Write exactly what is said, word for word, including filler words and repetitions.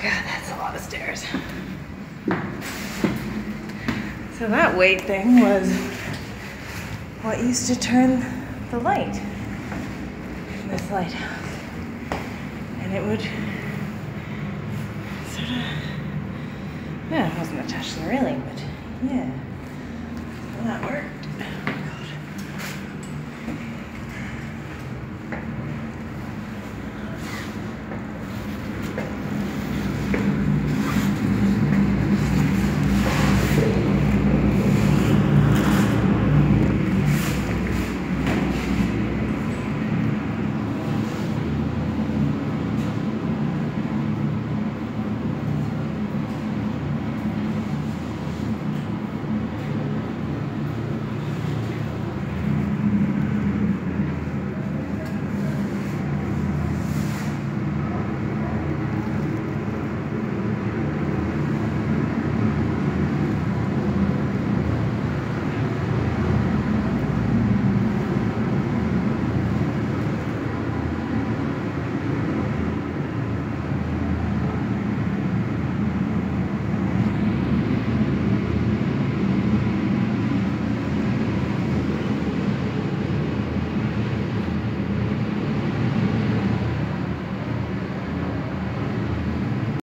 God, that's a lot of stairs. So that weight thing was what used to turn the light in this lighthouse. And it would sort of, yeah, it wasn't attached to the railing, but yeah. So that worked.